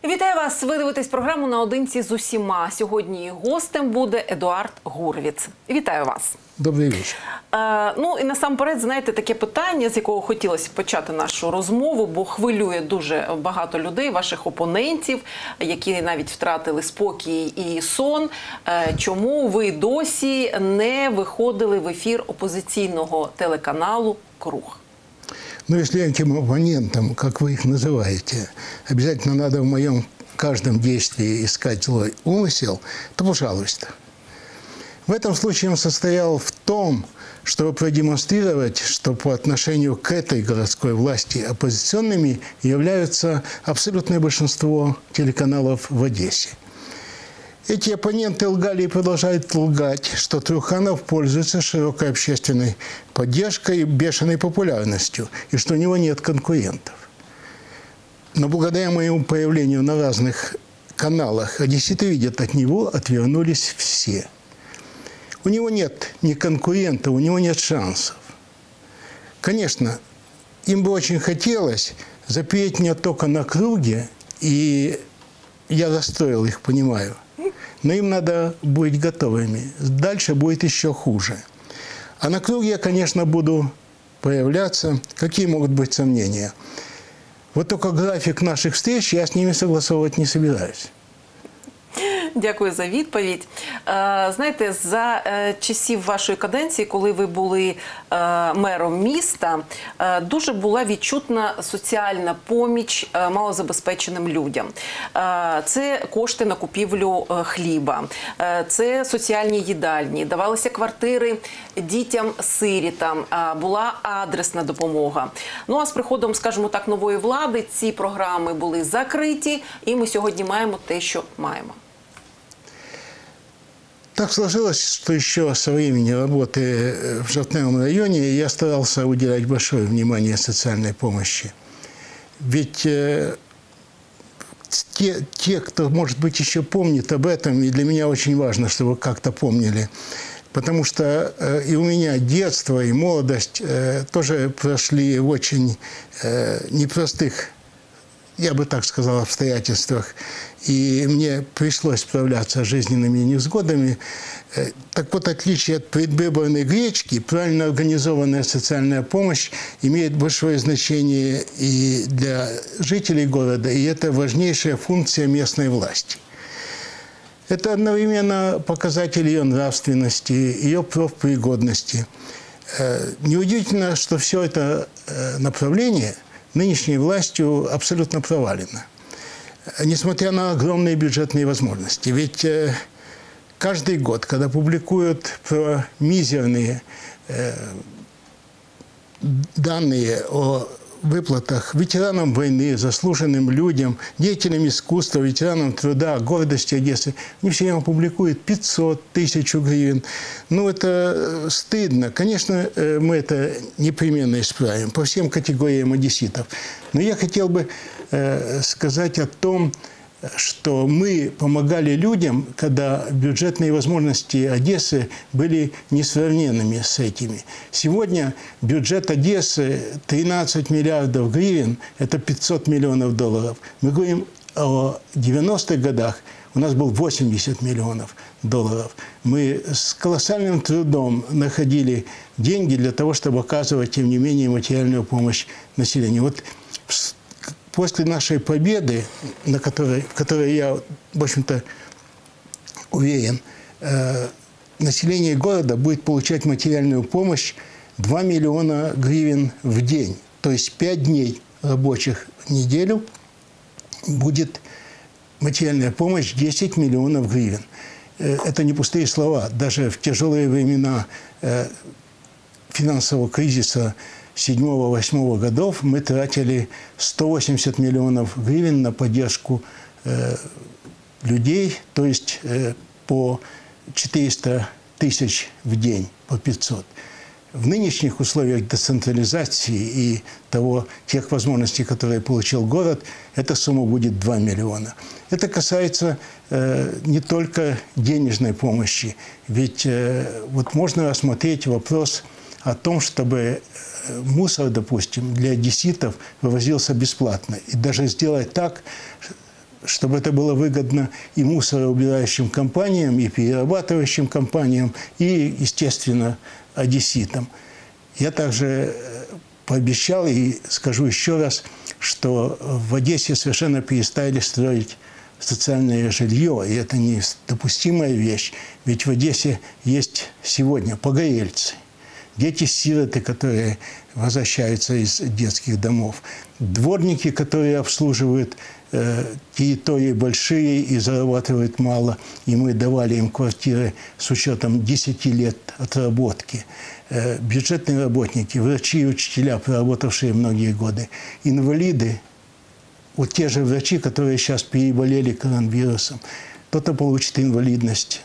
Вітаю вас! Ви дивитесь програму «Наодинці з усіма». Сьогодні гостем буде Едуард Гурвіц. Вітаю вас! Добрий вечір. Ну і насамперед, знаєте, таке питання, з якого хотілося почати нашу розмову, бо хвилює дуже багато людей, ваших опонентів, які навіть втратили спокій і сон. Чому ви досі не виходили в ефір опозиційного телеканалу «Круг»? Ну, если этим оппонентам, как вы их называете, обязательно надо в моем каждом действии искать злой умысел, то пожалуйста. В этом случае он состоял в том, чтобы продемонстрировать, что по отношению к этой городской власти оппозиционными являются абсолютное большинство телеканалов в Одессе. Эти оппоненты лгали и продолжают лгать, что Труханов пользуется широкой общественной поддержкой и бешеной популярностью, и что у него нет конкурентов. Но благодаря моему появлению на разных каналах, одесситы видят, от него отвернулись все. У него нет ни конкурентов, у него нет шансов. Конечно, им бы очень хотелось запереть меня только на «Круге», и я расстроил их, понимаю. Но им надо быть готовыми. Дальше будет еще хуже. А на «Круге» я, конечно, буду появляться. Какие могут быть сомнения? Вот только график наших встреч я с ними согласовывать не собираюсь. Дякую за відповідь. Знаєте, за часів вашої каденції, коли ви були мером міста, дуже була відчутна соціальна поміч малозабезпеченим людям. Це кошти на купівлю хліба, це соціальні їдальні, давалися квартири дітям-сирітам, була адресна допомога. Ну а з приходом, скажімо так, нової влади ці програми були закриті, і ми сьогодні маємо те, що маємо. Так сложилось, что еще со времени работы в Жовтневом районе я старался уделять большое внимание социальной помощи. Ведь те, кто, может быть, еще помнит об этом, и для меня очень важно, чтобы как-то помнили, потому что и у меня детство, и молодость тоже прошли в очень непростых, я бы так сказал, обстоятельствах, и мне пришлось справляться с жизненными невзгодами. Так вот, отличие от предвыборной гречки, правильно организованная социальная помощь имеет большое значение и для жителей города, и это важнейшая функция местной власти. Это одновременно показатель ее нравственности, ее профпригодности. Неудивительно, что все это направление нынешней властью абсолютно провалено, несмотря на огромные бюджетные возможности. Ведь каждый год, когда публикуют про мизерные данные о выплатах ветеранам войны, заслуженным людям, деятелям искусства, ветеранам труда, гордости Одессы, они все время публикуют 500, 1000 гривен. Ну, это стыдно. Конечно, мы это непременно исправим по всем категориям одесситов. Но я хотел бы сказать о том, что мы помогали людям, когда бюджетные возможности Одессы были несравненными с этими. Сегодня бюджет Одессы 13 миллиардов гривен, это 500 миллионов долларов. Мы говорим о 90-х годах, у нас был 80 миллионов долларов. Мы с колоссальным трудом находили деньги для того, чтобы оказывать, тем не менее, материальную помощь населению. Вот после нашей победы, в которой я, в общем-то, уверен, население города будет получать материальную помощь 2 миллиона гривен в день. То есть 5 дней рабочих в неделю будет материальная помощь 10 миллионов гривен. Это не пустые слова. Даже в тяжелые времена финансового кризиса 2007-2008 годов мы тратили 180 миллионов гривен на поддержку людей, то есть по 400 тысяч в день, по 500. В нынешних условиях децентрализации и тех возможностей, которые получил город, эта сумма будет 2 миллиона. Это касается не только денежной помощи, ведь вот можно рассмотреть вопрос о том, чтобы мусор, допустим, для одесситов вывозился бесплатно. И даже сделать так, чтобы это было выгодно и мусороубирающим компаниям, и перерабатывающим компаниям, и, естественно, одесситам. Я также пообещал и скажу еще раз, что в Одессе совершенно перестали строить социальное жилье, и это недопустимая вещь. Ведь в Одессе есть сегодня погорельцы, дети-сироты, которые возвращаются из детских домов, дворники, которые обслуживают территории большие и зарабатывают мало, и мы давали им квартиры с учетом 10 лет отработки. Бюджетные работники, врачи и учителя, проработавшие многие годы, инвалиды, вот те же врачи, которые сейчас переболели коронавирусом, кто-то получит инвалидность,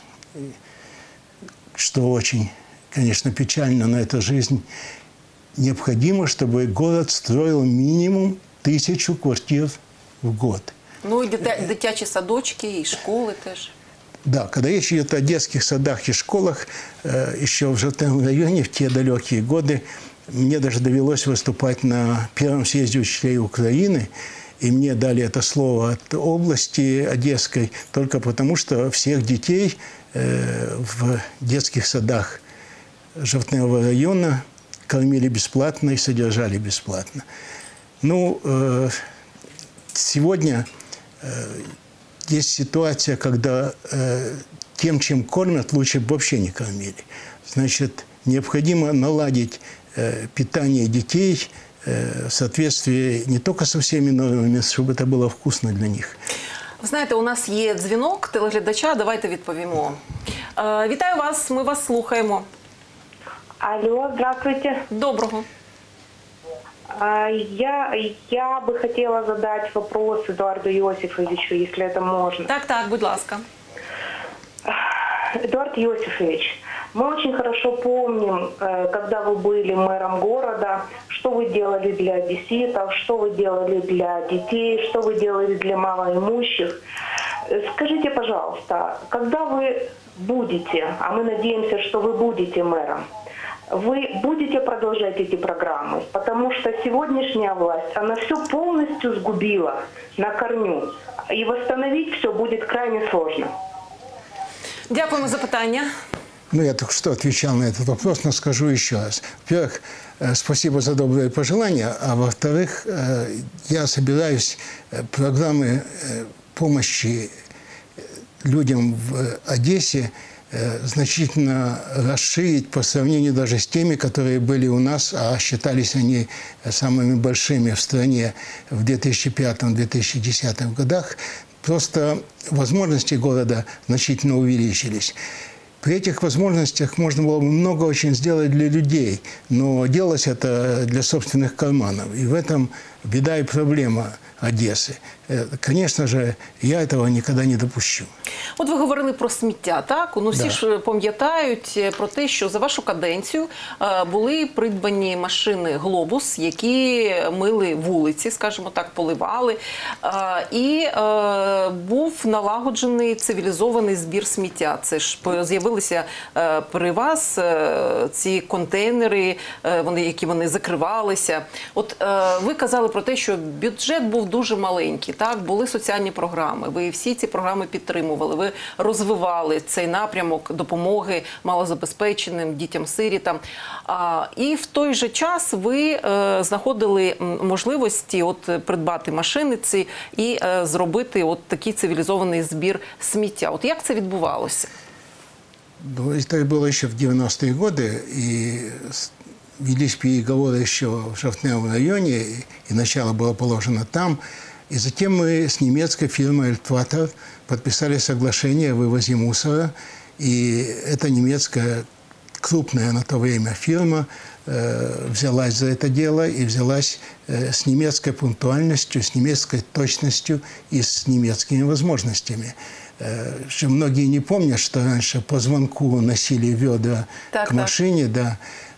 что очень, конечно, печально, но это жизнь. Необходимо, чтобы город строил минимум 1000 квартир в год. Ну, и дитячі садочки, и школы тоже. Да, когда речь идет о детских садах и школах, еще в Жовтневом районе в те далекие годы мне даже довелось выступать на Первом съезде учителей Украины, и мне дали это слово от области Одесской только потому, что всех детей в детских садах Жовтневого района кормили бесплатно и содержали бесплатно. Ну, сегодня есть ситуация, когда тем, чем кормят, лучше бы вообще не кормили. Значит, необходимо наладить питание детей в соответствии не только со всеми нормами, чтобы это было вкусно для них. Ви знаєте, у нас є дзвінок телеглядача, давайте відповімо. Вітаю вас, ми вас слухаємо. Алло, здравствуйте. Доброго. Я бы хотела задать вопрос Эдуарду Иосифовичу, если это можно. Так, будь ласка. Эдуард Иосифович, мы очень хорошо помним, когда вы были мэром города, что вы делали для одесситов, что вы делали для детей, что вы делали для малоимущих. Скажите, пожалуйста, когда вы будете, а мы надеемся, что вы будете мэром, вы будете продолжать эти программы? Потому что сегодняшняя власть, она все полностью сгубила на корню. И восстановить все будет крайне сложно. Дякуємо за питання. Ну, я только что отвечал на этот вопрос, но скажу еще раз. Во-первых, спасибо за добрые пожелания, а во-вторых, я собираюсь программы помощи людям в Одессе значительно расширить по сравнению даже с теми, которые были у нас, а считались они самыми большими в стране в 2005-2010 годах. Просто возможности города значительно увеличились. При этих возможностях можно было бы много очень сделать для людей, но делалось это для собственных карманов. И в этом беда и проблема Одессы. Конечно же, я этого никогда не допущу. От ви говорили про сміття, так? Ну, всі ж пам'ятають про те, що за вашу каденцію були придбані машини «Глобус», які мили вулиці, скажімо так, поливали. І був налагоджений цивілізований збір сміття. Це ж з'явилися при вас ці контейнери, які вони закривалися. От ви казали про те, що бюджет був дуже маленький, так? Були соціальні програми, ви всі ці програми підтримували, ви розвивали цей напрямок допомоги малозабезпеченим, дітям-сирітам. І в той же час ви знаходили можливості придбати машини ці і зробити такий цивілізований збір сміття. От як це відбувалося? Ну, это было еще в 90-е годы, и велись переговоры еще в Жовтневом районе, и начало было положено там. И затем мы с немецкой фирмой «Эльтватер» подписали соглашение о вывозе мусора. И эта немецкая крупная на то время фирма взялась за это дело и взялась с немецкой пунктуальностью, с немецкой точностью и с немецкими возможностями. Многие не помнят, что раньше по звонку носили ведра к машине, да.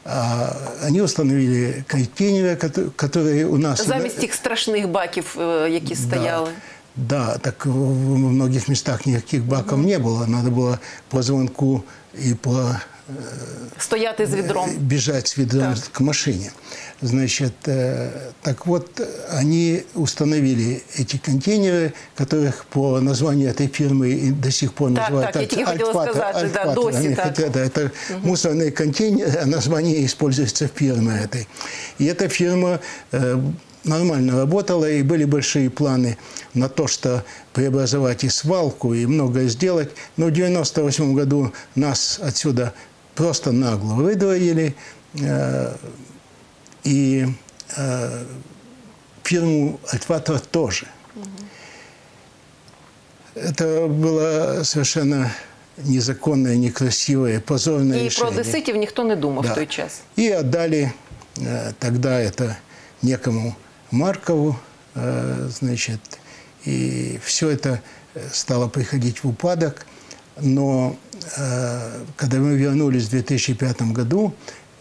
Они установили контейнеры, которые у нас... Замість тих страшних баків, які стояли. Да, так в многих местах никаких баков не было. Надо было по звонку и по Стояти з відром. Бежать с ведром к машине. Значит, так вот, они установили эти контейнеры, которых по названию этой фирмы и до сих пор называют я тільки хотіла сказати, досі так. Это мусорные контейнеры, а название используется фирмы этой. И эта фирма нормально работала, и были большие планы на то, что преобразовать и свалку, и многое сделать. Но в 1998 году нас отсюда просто нагло выдворили, и фирму «Альтватор» тоже. Это было совершенно незаконное, некрасивое, позорное решение. І про одеситів ніхто не думав в той час. И отдали тогда это некому Маркову, значит, и все это стало приходить в упадок. Но когда мы вернулись в 2005 году,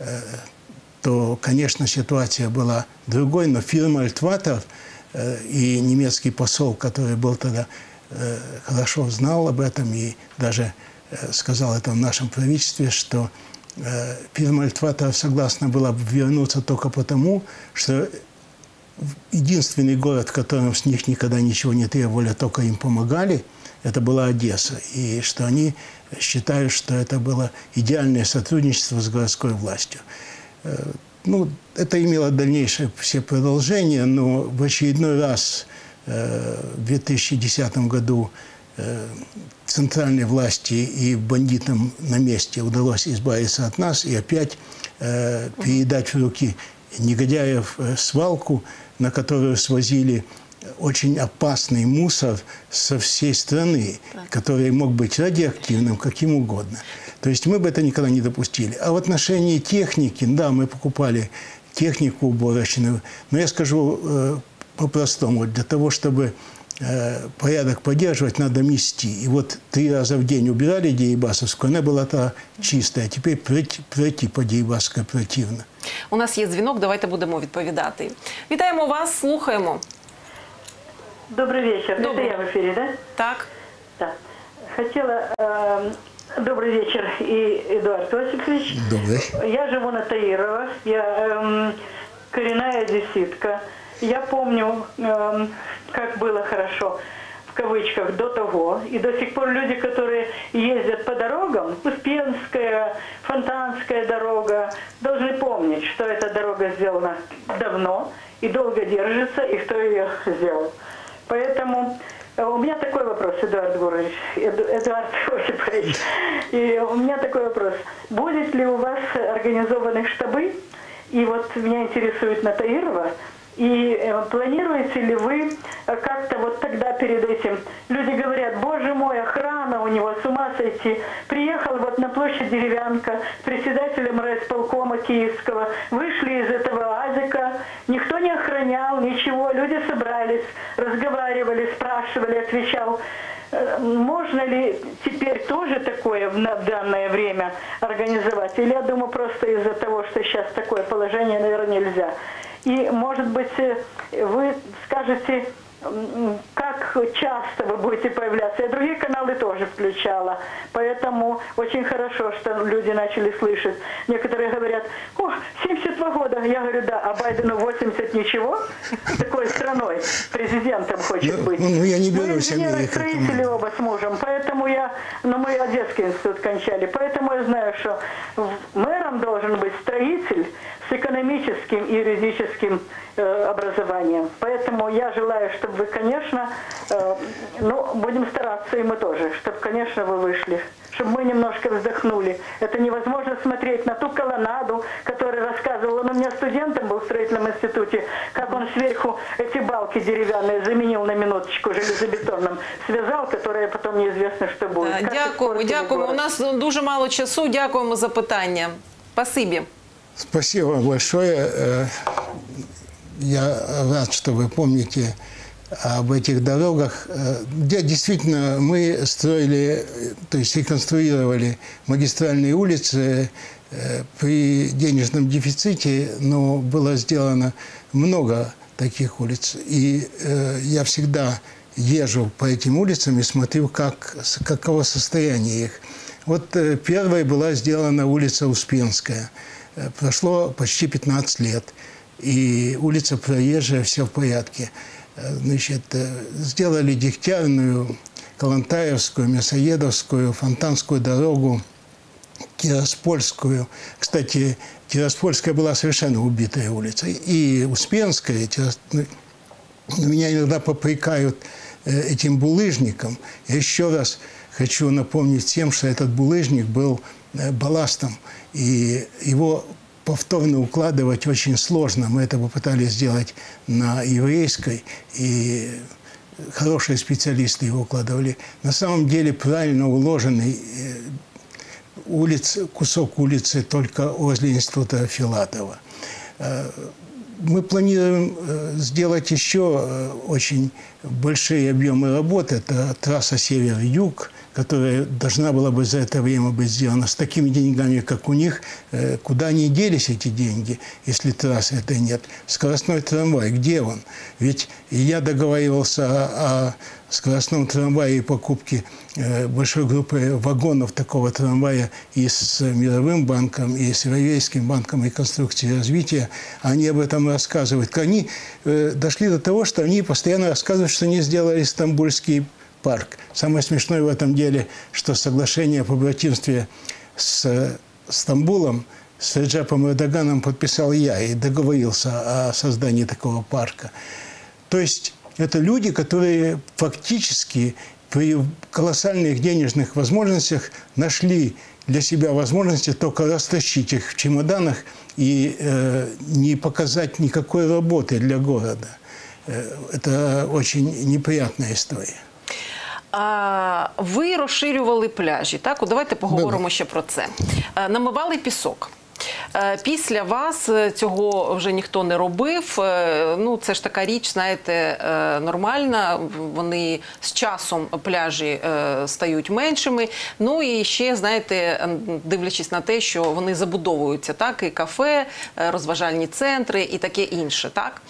то, конечно, ситуация была другой, но фирма «Альтватор» и немецкий посол, который был тогда, хорошо знал об этом и даже сказал это в нашем правительстве, что фирма «Альтватор» согласна была вернуться только потому, что единственный город, в котором с них никогда ничего не требовали, а только им помогали, это была Одесса. И что они считают, что это было идеальное сотрудничество с городской властью. Ну, это имело дальнейшее все продолжение, но в очередной раз в 2010 году центральной власти и бандитам на месте удалось избавиться от нас и опять передать в руки негодяев свалку, на которую свозили очень опасный мусор со всей страны, который мог быть радиоактивным, каким угодно. То есть мы бы это никогда не допустили. А в отношении техники, да, мы покупали технику уборочную, но я скажу по-простому, для того, чтобы порядок поддерживать, надо мести. И вот 3 раза в день убирали Дерибасовскую, она была чистая, а теперь пройти по Дерибасовской противно. У нас є дзвінок, давайте будемо відповідати. Вітаємо вас, слухаємо. Добрый вечер. Добрый. Это я в эфире, да? Так. Да. Хотела... добрый вечер, и Эдуард Осипович. Добрый. Я живу на Таирова. Я коренная одесситка. Я помню, как было хорошо, в кавычках, до того. И до сих пор люди, которые ездят по дорогам, Успенская, Фонтанская дорога, должны помнить, что эта дорога сделана давно и долго держится, и кто ее сделал. Поэтому у меня такой вопрос, Эдуард Осипович. И у меня такой вопрос. Будет ли у вас организованы штабы? И вот меня интересует на Таирова. И планируете ли вы как-то вот тогда перед этим, люди говорят, боже мой, охрана у него, с ума сойти. Приехал вот на площадь Деревянка с председателем райисполкома Киевского, вышли из этого АЗика, никто не охранял, ничего, люди собрались, разговаривали, спрашивали, отвечал. Можно ли теперь тоже такое в данное время организовать? Или я думаю, просто из-за того, что сейчас такое положение, наверное, нельзя. И, может быть, вы скажете, как часто вы будете появляться. Я другие каналы тоже включала. Поэтому очень хорошо, что люди начали слышать. Некоторые говорят, о, 72 года. Я говорю, да, а Байдену 80 ничего? Такой страной президентом хочет быть. Ну, я не Мы берусь инженеры-строители оба с мужем. Поэтому мы Одесский институт кончали. Поэтому я знаю, что мэром должен быть строитель с экономическим и юридическим образованием. Поэтому я желаю, чтобы вы, конечно, будем стараться, и мы тоже, чтобы, конечно, вы вышли, чтобы мы немножко вздохнули. Это невозможно смотреть на ту колоннаду, которую рассказывал. Он у меня студентом был в строительном институте, как он сверху эти балки деревянные заменил на минуточку железобетонным, связал, которые потом неизвестно, что будет. Дякуємо. У нас дуже мало часу. Дякуємо за питання. Спасибі. Спасибо вам большое. Я рад, что вы помните об этих дорогах. Действительно, мы строили, то есть реконструировали магистральные улицы при денежном дефиците, но было сделано много таких улиц. И я всегда езжу по этим улицам и смотрю, каково состояние их. Вот первой была сделана улица Успенская. Прошло почти 15 лет, и улица проезжая, все в порядке. Значит, сделали Дегтярную, Калантаевскую, Мясоедовскую, Фонтанскую дорогу, Тираспольскую. Кстати, Тираспольская была совершенно убитая улица. И Успенская, меня иногда попрекают этим булыжником. Я еще раз хочу напомнить всем, что этот булыжник был балластом, и его повторно укладывать очень сложно. Мы это попытались сделать на Еврейской, и хорошие специалисты его укладывали. На самом деле правильно уложенный кусок улицы только возле института Филатова. Мы планируем сделать еще очень большие объемы работы. Это трасса север-юг, которая должна была бы за это время быть сделана с такими деньгами, как у них. Куда они делись, эти деньги, если трассы этой нет? Скоростной трамвай, где он? Ведь я договаривался о скоростном трамвае и покупке большой группы вагонов такого трамвая и с Мировым банком, и с Европейским банком реконструкции и развития. Они об этом рассказывают. Они дошли до того, что они постоянно рассказывают, что они сделали Стамбульский парк. Самое смешное в этом деле, что соглашение о побратимстве с Стамбулом, с Реджепом Эрдоганом подписал я и договорился о создании такого парка. То есть это люди, которые фактически при колоссальных денежных возможностях нашли для себя возможности только растащить их в чемоданах и не показать никакой работы для города. Это очень неприятная исторія. Ви розширювали пляжі, так? Давайте поговоримо ще про це. Намивали пісок. Після вас цього вже ніхто не робив. Ну, це ж така річ, знаєте, нормальна. Вони з часом, пляжі, стають меншими. Ну і ще, знаєте, дивлячись на те, що вони забудовуються, так? І кафе, розважальні центри і таке інше, так?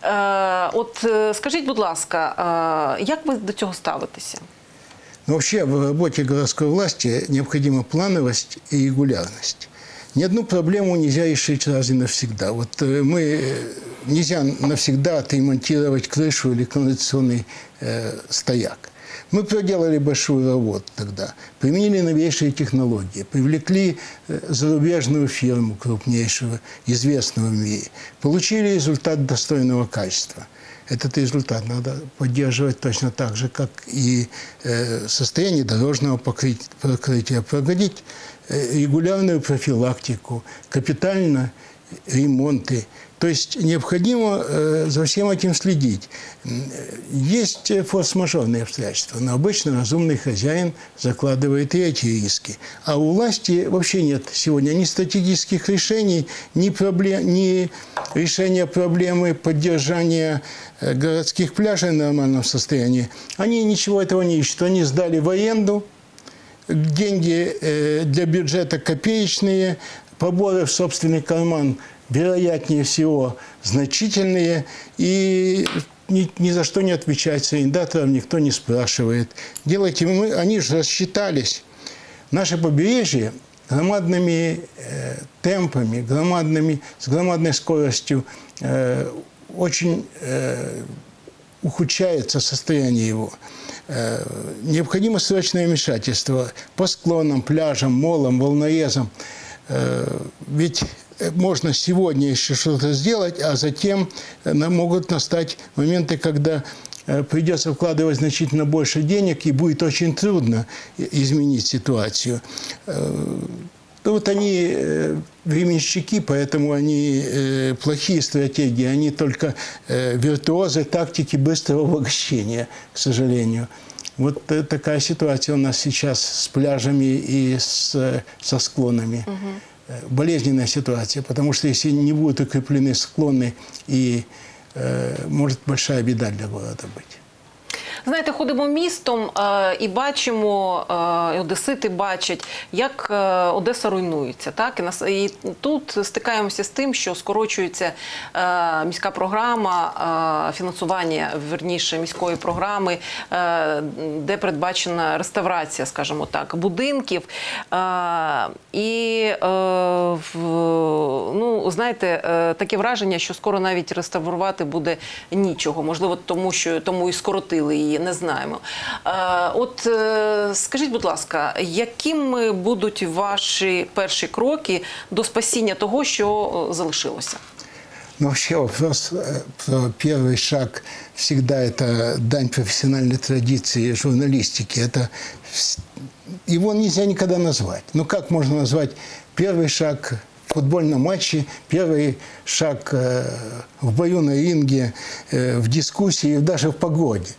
От скажіть, будь ласка, як ви до цього ставитеся? Ну, вообще в работе городской власти необходима плановость и регулярность. Ни одну проблему нельзя решить раз и навсегда. Вот нельзя навсегда отремонтировать крышу или канализационный стояк. Мы проделали большую работу тогда, применили новейшие технологии, привлекли зарубежную фирму, крупнейшую, известную в мире, получили результат достойного качества. Этот результат надо поддерживать точно так же, как и состояние дорожного покрытия, проводить регулярную профилактику, капитально ремонты. То есть необходимо за всем этим следить. Есть форс-мажорные обстоятельства, но обычно разумный хозяин закладывает и эти риски. А у власти вообще нет сегодня ни стратегических решений, ни решения проблемы поддержания городских пляжей в нормальном состоянии. Они ничего этого не ищут. Они сдали в аренду, деньги для бюджета копеечные, поборы в собственный карман вероятнее всего значительные, и ни за что не отвечать с арендатором, никто не спрашивает. Делайте мы, они же рассчитались. Наше побережье громадными темпами, с громадной скоростью очень ухудшается состояние его. Необходимо срочное вмешательство по склонам, пляжам, молам, волнорезам. Ведь можно сегодня еще что-то сделать, а затем могут настать моменты, когда придется вкладывать значительно больше денег, и будет очень трудно изменить ситуацию. Вот они временщики, поэтому они плохие стратегии, они только виртуозы тактики быстрого обогащения, к сожалению. Вот такая ситуация у нас сейчас с пляжами и со склонами. Болезненная ситуация, потому что если не будут укреплены склоны, и может большая беда для города быть. Знаєте, ходимо містом і бачимо, і одесити бачать, як Одеса руйнується. Так? І тут стикаємося з тим, що скорочується міська програма, фінансування, верніше, міської програми, де передбачена реставрація, скажімо так, будинків. І, ну, знаєте, таке враження, що скоро навіть реставрувати буде нічого. Можливо, тому і скоротили її, не знаємо. От скажіть, будь ласка, якими будуть ваші перші кроки до спасіння того, що залишилося? Но вообще вопрос про первый шаг всегда это дань профессиональной традиции журналистики. Это, его нельзя никогда назвать. Ну как можно назвать первый шаг в футбольном матче, первый шаг в бою на ринге, в дискуссии, даже в погоде?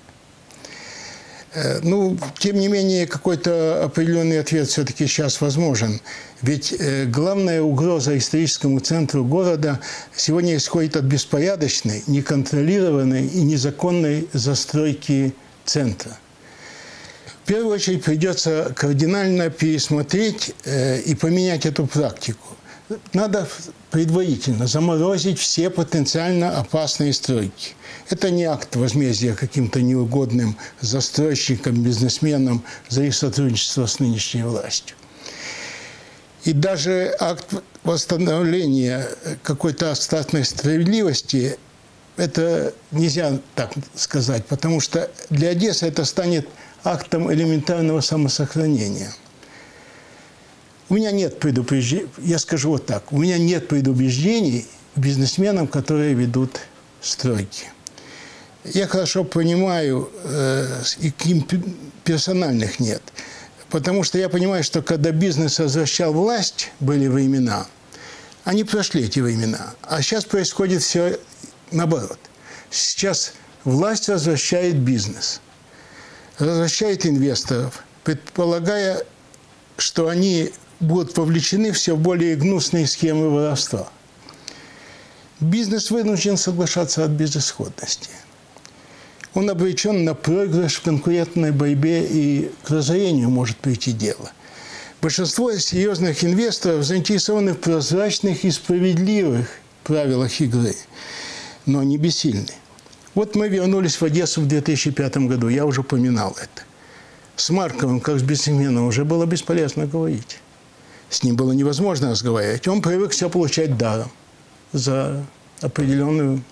Ну, тем не менее, какой-то определенный ответ все-таки сейчас возможен. Ведь главная угроза историческому центру города сегодня исходит от беспорядочной, неконтролированной и незаконной застройки центра. В первую очередь придется кардинально пересмотреть и поменять эту практику. Надо предварительно заморозить все потенциально опасные стройки. Это не акт возмездия каким-то неугодным застройщикам, бизнесменам за их сотрудничество с нынешней властью. И даже акт восстановления какой-то остаточной справедливости, это нельзя так сказать, потому что для Одессы это станет актом элементарного самосохранения. У меня нет предупреждений, я скажу вот так, у меня нет предубеждений бизнесменам, которые ведут стройки. Я хорошо понимаю, и к ним персональных нет. Потому что я понимаю, что когда бизнес возвращал власть, были времена, они прошли эти времена. А сейчас происходит все наоборот. Сейчас власть возвращает бизнес, возвращает инвесторов, предполагая, что они будут вовлечены в все более гнусные схемы воровства. Бизнес вынужден соглашаться от безысходности. Он обречен на проигрыш в конкурентной борьбе, и к разорению может прийти дело. Большинство серьезных инвесторов заинтересованы в прозрачных и справедливых правилах игры, но они бессильны. Вот мы вернулись в Одессу в 2005 году, я уже упоминал это. С Марковым, как с бизнесменом, уже было бесполезно говорить. С ним было невозможно разговаривать. Он привык все получать даром за определенную...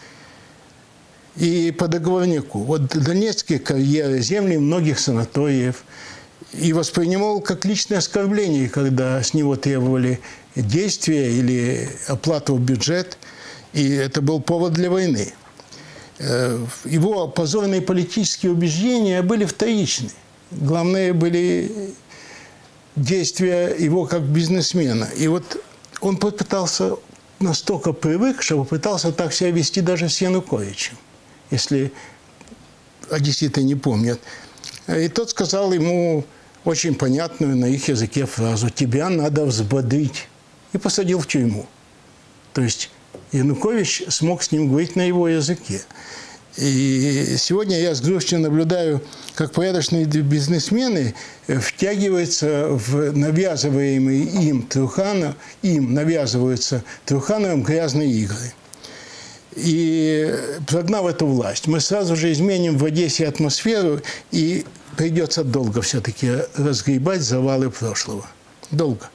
И по договорнику. Вот донецкие карьеры, земли многих санаториев. И воспринимал как личное оскорбление, когда с него требовали действия или оплату в бюджет. И это был повод для войны. Его позорные политические убеждения были вторичны. Главное были действия его как бизнесмена. И вот он попытался, настолько привык, что попытался так себя вести даже с Януковичем, если одесситы не помнят. И тот сказал ему очень понятную на их языке фразу: «Тебя надо взбодрить». И посадил в тюрьму. То есть Янукович смог с ним говорить на его языке. И сегодня я с грустью наблюдаю, как порядочные бизнесмены втягиваются в навязываемые навязываются Трухановым грязные игры. И прогнав эту власть, мы сразу же изменим в Одессе атмосферу, и придется долго все-таки разгребать завалы прошлого. Долго.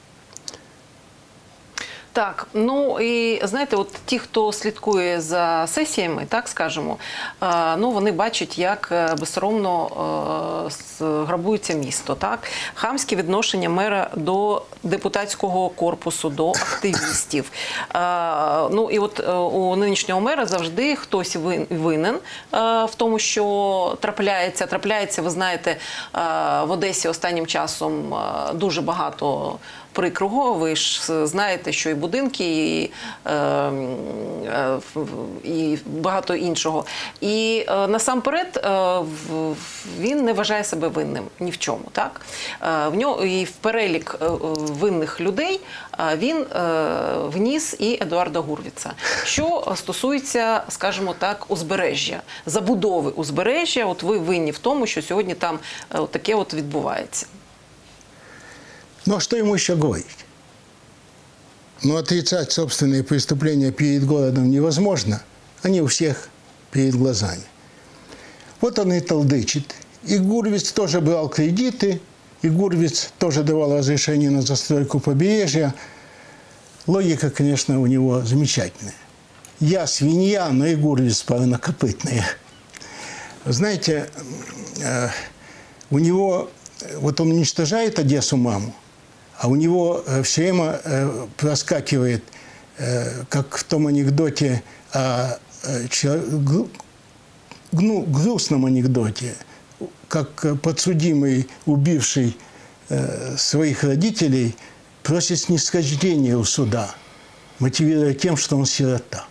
Так, ну і знаєте, от ті, хто слідкує за сесіями, так скажемо, ну вони бачать, як безсоромно грабується місто, так? Хамське відношення мера до депутатського корпусу, до активістів. Ну і от у нинішнього мера завжди хтось винен в тому, що трапляється, ви знаєте, в Одесі останнім часом дуже багато прикрого. Ви ж знаєте, що і будинки, і багато іншого. І насамперед він не вважає себе винним ні в чому. Так? В нього і в перелік винних людей він вніс і Едуарда Гурвіца. Що стосується, скажімо так, узбережжя, забудови узбережжя, от ви винні в тому, що сьогодні там таке от відбувається. Ну, а что ему еще говорить? Ну, отрицать собственные преступления перед городом невозможно. Они у всех перед глазами. Вот он и толдычит. И Гурвиц тоже брал кредиты, и Гурвиц тоже давал разрешение на застройку побережья. Логика, конечно, у него замечательная. Я свинья, но и Гурвиц парнокопытная. Знаете, у него, вот он уничтожает Одессу, маму, а у него все время проскакивает, как в том анекдоте, грустном анекдоте, как подсудимый, убивший своих родителей, просит снисхождения у суда, мотивируя тем, что он сирота.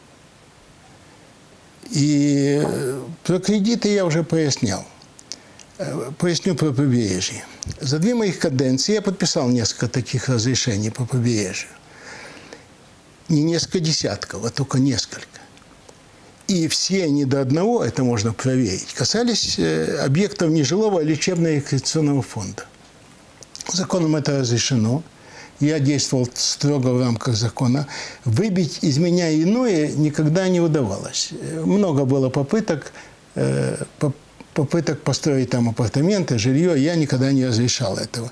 И про кредиты я уже пояснял. Поясню про побережье. За 2 моих каденции я подписал несколько таких разрешений по побережью. Не несколько десятков, а только несколько. И все они до одного, это можно проверить, касались объектов нежилого лечебно-рекреационного фонда. Законом это разрешено. Я действовал строго в рамках закона. Выбить из меня иное никогда не удавалось. Много было попыток построить там апартаменты, жилье. Я никогда не разрешал этого.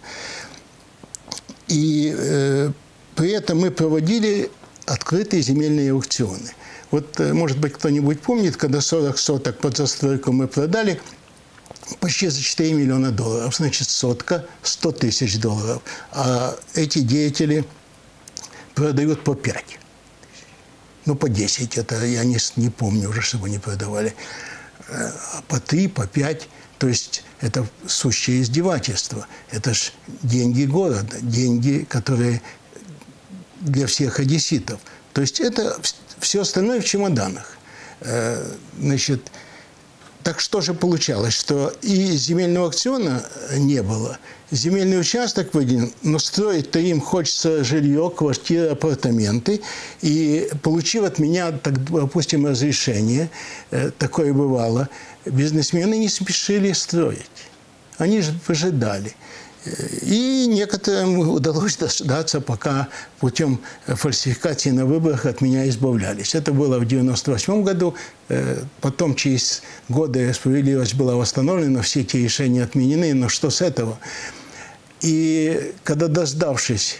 И при этом мы проводили открытые земельные аукционы. Вот, может быть, кто-нибудь помнит, когда 40 соток под застройку мы продали почти за $4 миллиона. Значит, сотка – $100 тысяч. А эти деятели продают по 5. Ну, по 10. Это я не помню уже, чтобы они продавали. По 3, по 5. То есть это сущее издевательство. Это ж деньги города, деньги, которые для всех одесситов. То есть это все остальное в чемоданах. Значит, так что же получалось, что и земельного аукциона не было, земельный участок выделен, но строить-то им хочется жилье, квартиры, апартаменты. И получив от меня, так, допустим, разрешение, такое бывало, бизнесмены не спешили строить. Они же выжидали. И некоторым удалось дождаться, пока путем фальсификации на выборах от меня избавлялись. Это было в 1998 году. Потом, через годы, справедливость была восстановлена, все эти решения отменены. Но что с этого? И когда, дождавшись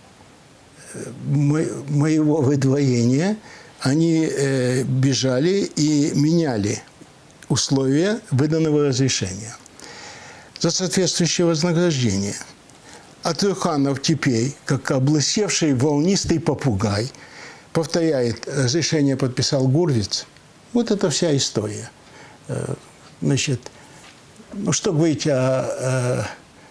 моего выдворения, они бежали и меняли условия выданного разрешения за соответствующее вознаграждение. А Труханов теперь, как облысевший волнистый попугай, повторяет, разрешение подписал Гурвиц. Вот это вся история. Значит, ну что говорить о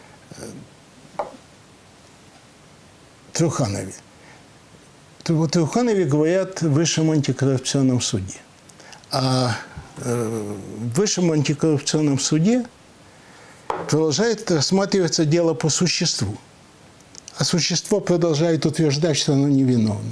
Труханове? О Труханове говорят в Высшем антикоррупционном суде. А в Высшем антикоррупционном суде продолжает рассматриваться дело по существу. А существо продолжает утверждать, что оно невиновно.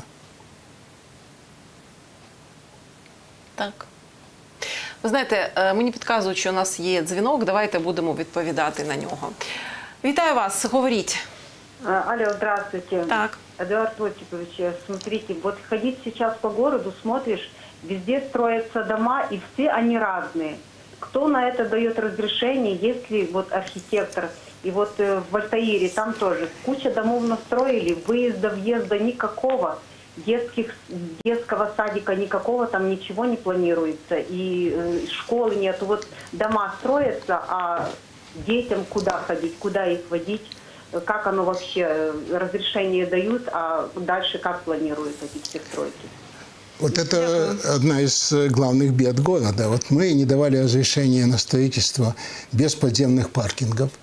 Так. Ви знаєте, мені підказують, що у нас є дзвінок. Давайте будемо відповідати на нього. Вітаю вас, говоріть. Алло, здравствуйте. Так. Эдуард Осипович, смотрите, вот ходить сейчас по городу, смотришь, везде строятся дома, и все они разные. Кто на это дает разрешение, если вот архитектор, и вот в Альтаире там тоже куча домов настроили, выезда, въезда никакого, детского садика никакого, там ничего не планируется, и школы нет. Вот дома строятся, а детям куда ходить, куда их водить, как оно вообще, разрешение дают, а дальше как планируют эти все стройки? Вот это одна из главных бед города. Вот мы не давали разрешения на строительство без подземных паркингов.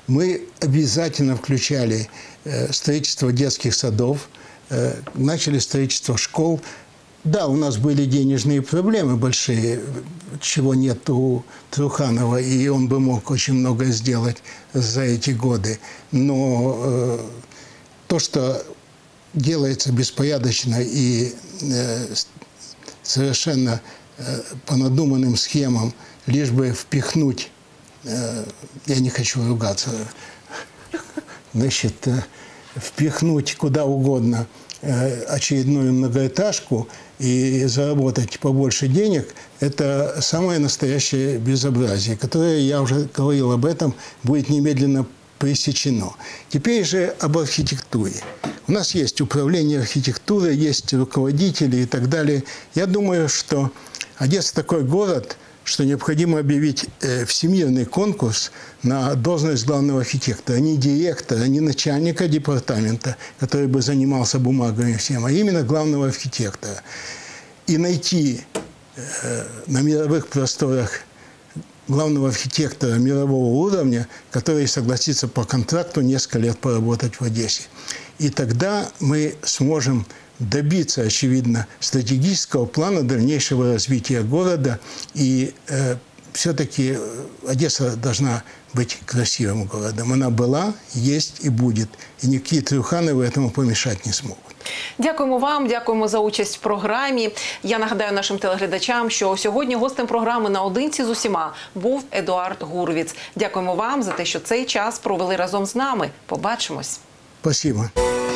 Мы обязательно включали строительство детских садов, начали строительство школ. Да, у нас были денежные проблемы большие, чего нет у Труханова, и он бы мог очень многое сделать за эти годы. Но то, что делается беспорядочно и совершенно по надуманным схемам, лишь бы впихнуть, я не хочу ругаться, значит, впихнуть куда угодно очередную многоэтажку и заработать побольше денег, это самое настоящее безобразие, которое, я уже говорил об этом, будет немедленно пресечено. Теперь же об архитектуре. У нас есть управление архитектурой, есть руководители и так далее. Я думаю, что Одесса такой город, что необходимо объявить всемирный конкурс на должность главного архитектора. Не директора, не начальника департамента, который бы занимался бумагами всем, а именно главного архитектора. И найти на мировых просторах главного архитектора мирового уровня, который согласится по контракту несколько лет поработать в Одессе. И тогда мы сможем добиться, очевидно, стратегического плана дальнейшего развития города. И все-таки Одесса должна быть красивым городом. Она была, есть и будет. І никакие Трухановы этому помешать не смогут. Дякуємо вам, дякуємо за участь в програмі. Я нагадаю нашим телеглядачам, що сьогодні гостем програми «Наодинці з усіма» був Едуард Гурвіц. Дякуємо вам за те, що цей час провели разом з нами. Побачимось. Спасибо.